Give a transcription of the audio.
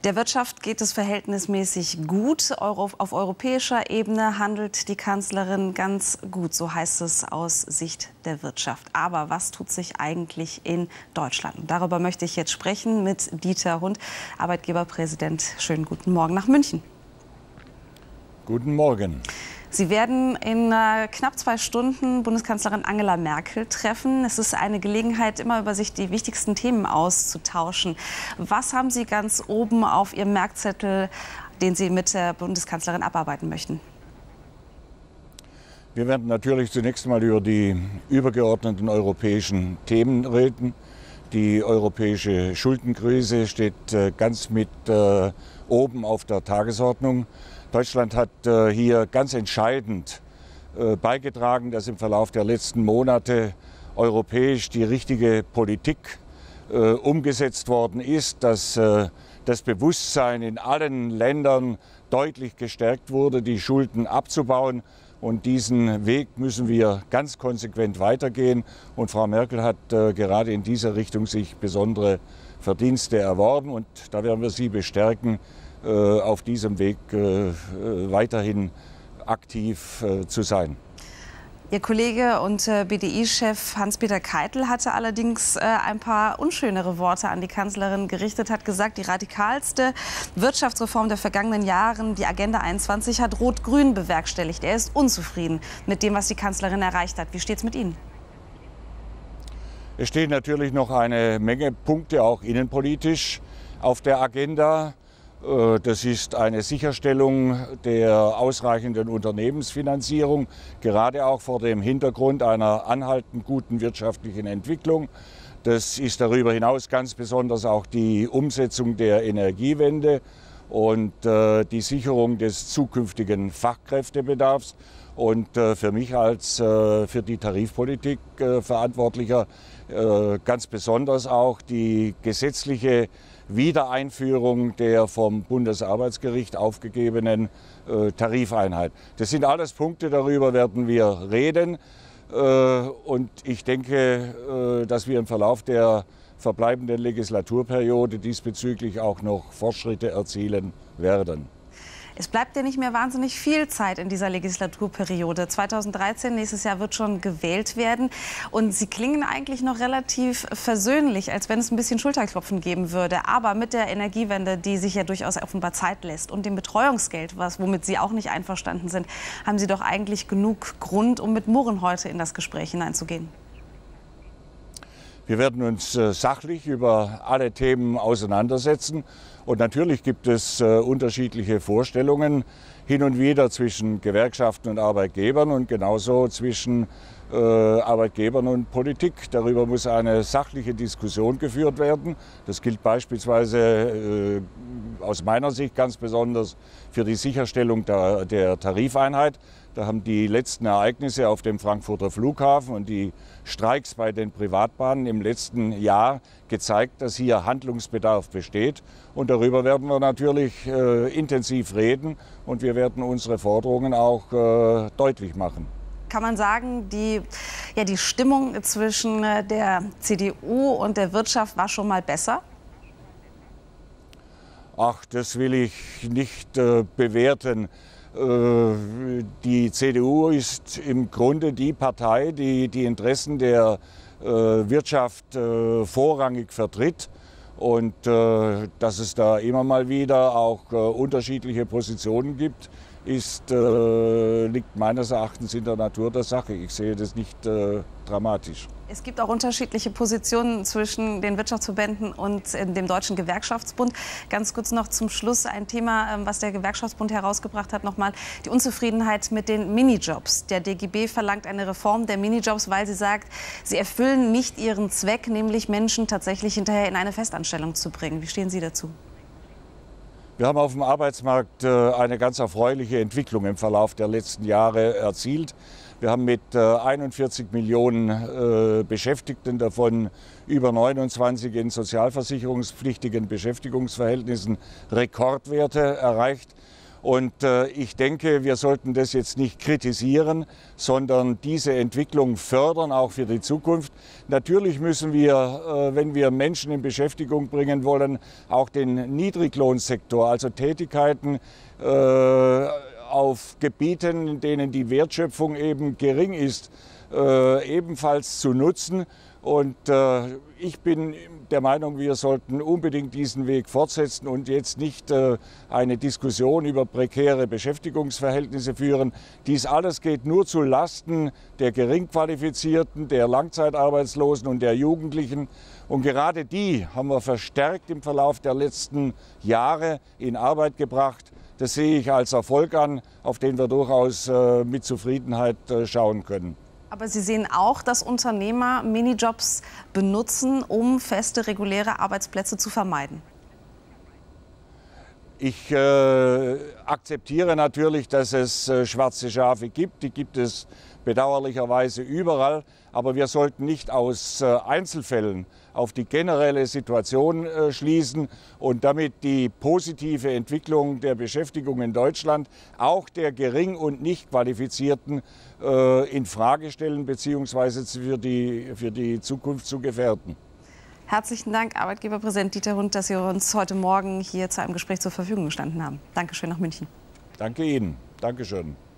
Der Wirtschaft geht es verhältnismäßig gut. Auf europäischer Ebene handelt die Kanzlerin ganz gut, so heißt es aus Sicht der Wirtschaft. Aber was tut sich eigentlich in Deutschland? Und darüber möchte ich jetzt sprechen mit Dieter Hund, Arbeitgeberpräsident. Schönen guten Morgen nach München. Guten Morgen. Sie werden in knapp 2 Stunden Bundeskanzlerin Angela Merkel treffen. Es ist eine Gelegenheit, immer über sich die wichtigsten Themen auszutauschen. Was haben Sie ganz oben auf Ihrem Merkzettel, den Sie mit der Bundeskanzlerin abarbeiten möchten? Wir werden natürlich zunächst mal über die übergeordneten europäischen Themen reden. Die europäische Schuldenkrise steht ganz mit oben auf der Tagesordnung. Deutschland hat hier ganz entscheidend beigetragen, dass im Verlauf der letzten Monate europäisch die richtige Politik umgesetzt worden ist, dass das Bewusstsein in allen Ländern deutlich gestärkt wurde, die Schulden abzubauen. Und diesen Weg müssen wir ganz konsequent weitergehen. Und Frau Merkel hat gerade in dieser Richtung sich besondere Verdienste erworben. Und da werden wir sie bestärken, auf diesem Weg weiterhin aktiv zu sein. Ihr Kollege und BDI-Chef Hans-Peter Keitel hatte allerdings ein paar unschönere Worte an die Kanzlerin gerichtet, hat gesagt, die radikalste Wirtschaftsreform der vergangenen Jahre, die Agenda 21, hat Rot-Grün bewerkstelligt. Er ist unzufrieden mit dem, was die Kanzlerin erreicht hat. Wie steht es mit Ihnen? Es stehen natürlich noch eine Menge Punkte, auch innenpolitisch, auf der Agenda. Das ist eine Sicherstellung der ausreichenden Unternehmensfinanzierung, gerade auch vor dem Hintergrund einer anhaltend guten wirtschaftlichen Entwicklung. Das ist darüber hinaus ganz besonders auch die Umsetzung der Energiewende und die Sicherung des zukünftigen Fachkräftebedarfs. Und für mich als für die Tarifpolitik Verantwortlicher ganz besonders auch die gesetzliche Wiedereinführung der vom Bundesarbeitsgericht aufgegebenen Tarifeinheit. Das sind alles Punkte, darüber werden wir reden. Und ich denke, dass wir im Verlauf der verbleibenden Legislaturperiode diesbezüglich auch noch Fortschritte erzielen werden. Es bleibt ja nicht mehr wahnsinnig viel Zeit in dieser Legislaturperiode. 2013, nächstes Jahr, wird schon gewählt werden. Und Sie klingen eigentlich noch relativ versöhnlich, als wenn es ein bisschen Schulterklopfen geben würde. Aber mit der Energiewende, die sich ja durchaus offenbar Zeit lässt, und dem Betreuungsgeld, womit Sie auch nicht einverstanden sind, haben Sie doch eigentlich genug Grund, um mit Murren heute in das Gespräch hineinzugehen. Wir werden uns sachlich über alle Themen auseinandersetzen. Und natürlich gibt es unterschiedliche Vorstellungen hin und wieder zwischen Gewerkschaften und Arbeitgebern und genauso zwischen Arbeitgebern und Politik. Darüber muss eine sachliche Diskussion geführt werden. Das gilt beispielsweise aus meiner Sicht ganz besonders für die Sicherstellung der Tarifeinheit. Da haben die letzten Ereignisse auf dem Frankfurter Flughafen und die Streiks bei den Privatbahnen im letzten Jahr gezeigt, dass hier Handlungsbedarf besteht. Und darüber werden wir natürlich intensiv reden und wir werden unsere Forderungen auch deutlich machen. Kann man sagen, die Stimmung zwischen der CDU und der Wirtschaft war schon mal besser? Ach, das will ich nicht bewerten. Die CDU ist im Grunde die Partei, die die Interessen der Wirtschaft vorrangig vertritt. Und dass es da immer mal wieder auch unterschiedliche Positionen gibt, liegt meines Erachtens in der Natur der Sache. Ich sehe das nicht dramatisch. Es gibt auch unterschiedliche Positionen zwischen den Wirtschaftsverbänden und dem Deutschen Gewerkschaftsbund. Ganz kurz noch zum Schluss ein Thema, was der Gewerkschaftsbund herausgebracht hat, nochmal die Unzufriedenheit mit den Minijobs. Der DGB verlangt eine Reform der Minijobs, weil sie sagt, sie erfüllen nicht ihren Zweck, nämlich Menschen tatsächlich hinterher in eine Festanstellung zu bringen. Wie stehen Sie dazu? Wir haben auf dem Arbeitsmarkt eine ganz erfreuliche Entwicklung im Verlauf der letzten Jahre erzielt. Wir haben mit 41 Millionen Beschäftigten, davon über 29 in sozialversicherungspflichtigen Beschäftigungsverhältnissen, Rekordwerte erreicht. Und ich denke, wir sollten das jetzt nicht kritisieren, sondern diese Entwicklung fördern, auch für die Zukunft. Natürlich müssen wir, wenn wir Menschen in Beschäftigung bringen wollen, auch den Niedriglohnsektor, also Tätigkeiten auf Gebieten, in denen die Wertschöpfung eben gering ist, ebenfalls zu nutzen. Und ich bin der Meinung, wir sollten unbedingt diesen Weg fortsetzen und jetzt nicht eine Diskussion über prekäre Beschäftigungsverhältnisse führen. Dies alles geht nur zu Lasten der Geringqualifizierten, der Langzeitarbeitslosen und der Jugendlichen. Und gerade die haben wir verstärkt im Verlauf der letzten Jahre in Arbeit gebracht. Das sehe ich als Erfolg an, auf den wir durchaus mit Zufriedenheit schauen können. Aber Sie sehen auch, dass Unternehmer Minijobs benutzen, um feste, reguläre Arbeitsplätze zu vermeiden. Ich akzeptiere natürlich, dass es schwarze Schafe gibt. Die gibt es bedauerlicherweise überall. Aber wir sollten nicht aus Einzelfällen auf die generelle Situation schließen und damit die positive Entwicklung der Beschäftigung in Deutschland, auch der Gering- und Nicht-Qualifizierten, in Frage stellen bzw. für die Zukunft zu gefährden. Herzlichen Dank, Arbeitgeberpräsident Dieter Hund, dass Sie uns heute Morgen hier zu einem Gespräch zur Verfügung gestanden haben. Dankeschön nach München. Danke Ihnen. Dankeschön.